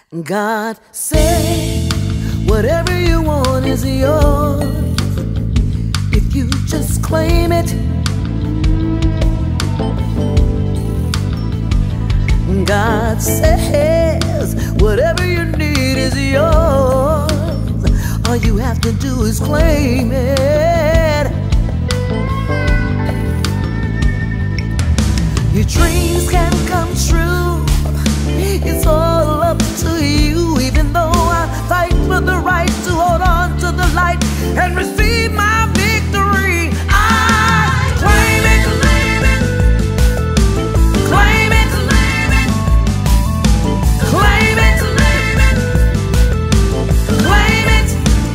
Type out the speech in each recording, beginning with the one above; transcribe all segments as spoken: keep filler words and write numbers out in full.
God said, whatever you want is yours if you just claim it. God says, whatever you need is yours. All you have to do is claim it. Your dreams can come true. It's all up to you. Even though I fight for the right to hold on to the light and receive my victory, I claim it, claim it, claim it, claim it,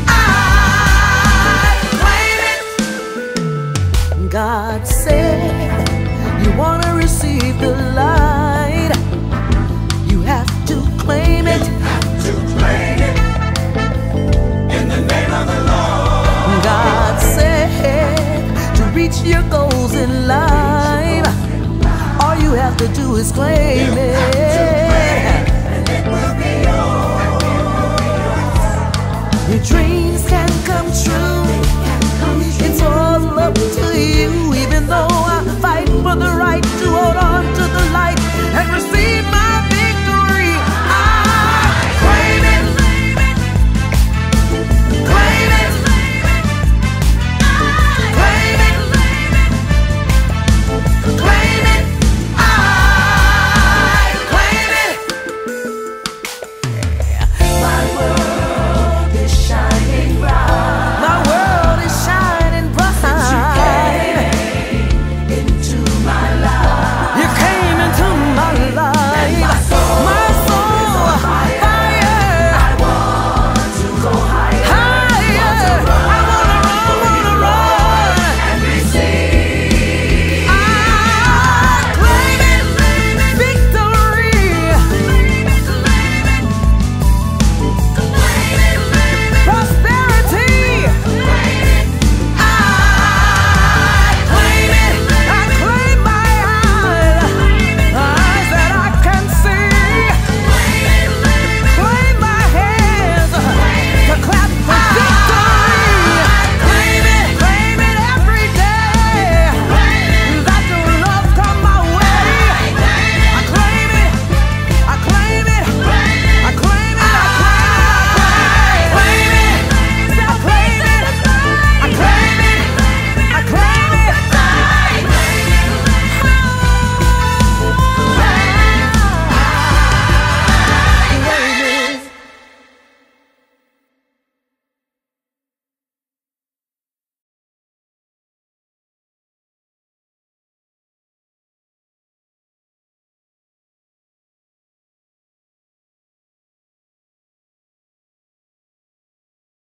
I claim it. God said, you want to receive the light, you have to claim it. You have to claim it in the name of the Lord. God said, to reach your goals in life, all you have to do is claim it.